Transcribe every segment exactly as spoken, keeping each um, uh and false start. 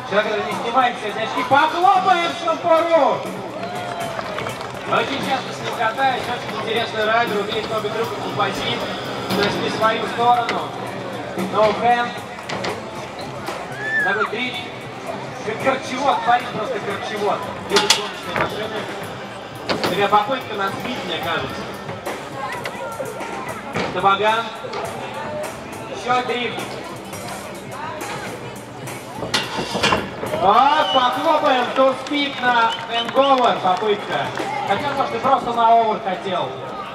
Человек, который не снимает все очки, похлопаем шампуру! Очень часто с ним катаюсь, очень интересный райдер, умеет много трюков композит, то есть не свою сторону. No hand. Такой дрифт. Как корчевод, парень просто корчевод. Любит гоночные машины. Такая попытка на сбить, мне кажется. Табаган. Еще дрифт. Вот, похлопаем, туспик на энговер, попытка. Хотя, может, ты просто на овер хотел.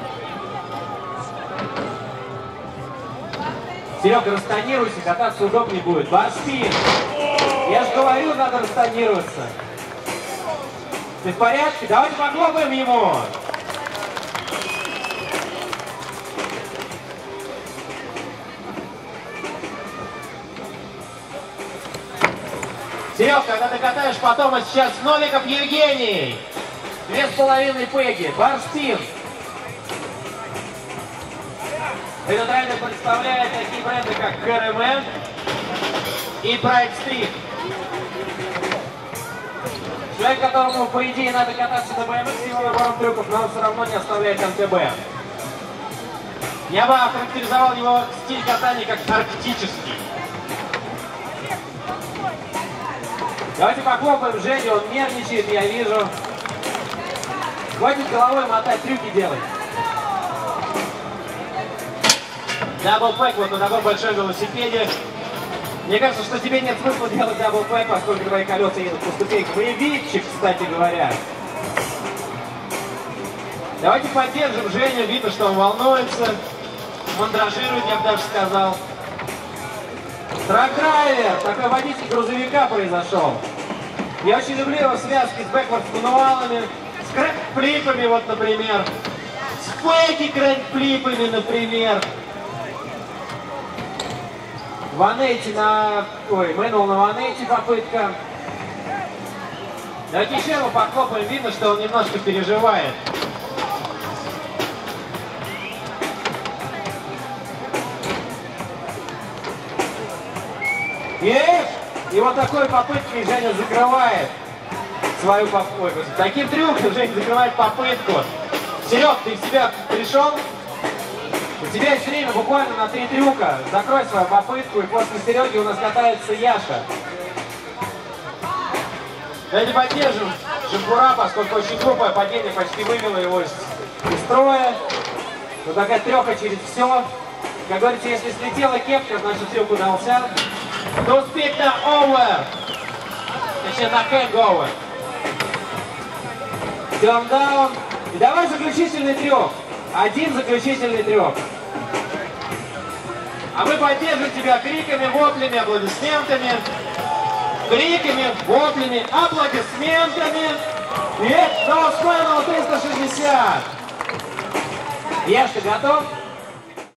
Серега, расстонируйся, кататься удобнее будет. Барспин. Я же говорю, надо расстонироваться. Ты в порядке? Давайте похлопаем ему. Серег, когда ты катаешь потом, а сейчас Новиков Евгений. Две с половиной пеги. Барспин. Этот райдер представляет такие бренды, как ка эр эм эн и Pride Street. Человек, которому, по идее, надо кататься на бэ эм икс с его набором трюков, но он все равно не оставляет эм тэ бэ. Я бы охарактеризовал его стиль катания как арктический. Давайте похлопаем Женю, он нервничает, я вижу. Хватит головой мотать, трюки делать. Даблпэк вот на таком большом велосипеде. Мне кажется, что тебе нет смысла делать даблпэк, поскольку твои колеса едут по ступенькам. Боевичек, кстати говоря. Давайте поддержим Женю, видно, что он волнуется. Мандражирует, я бы даже сказал. Трак-драйвер, такой водитель грузовика произошел. Я очень люблю его связки с бэкворд-мануалами, с крэнк-флипами, вот, например. С фейки-крэнк-флипами, например. Ванейти на... Ой, мэнуал на ванейти попытка. Давайте еще его похлопаем, видно, что он немножко переживает. Есть! И вот такой попыткой Женя закрывает свою попытку. Таким трюком Женя закрывает попытку. Серег, ты в себя пришел? У тебя есть время буквально на три трюка. Закрой свою попытку, и после Сереги у нас катается Яша. Давайте поддержим Шампура, поскольку очень глупое падение почти вывело его из, из строя. Вот такая треха через все. Как говорится, если слетела кепка, значит трюк удался. Туспик на овер. Точнее, на хэнговер. Тёрндаун. И давай заключительный трюк. Один заключительный трюк. А мы поддержим тебя криками, воплями, аплодисментами. Криками, воплями, аплодисментами. И это ноусквенал триста шестьдесят. Яш, ты готов?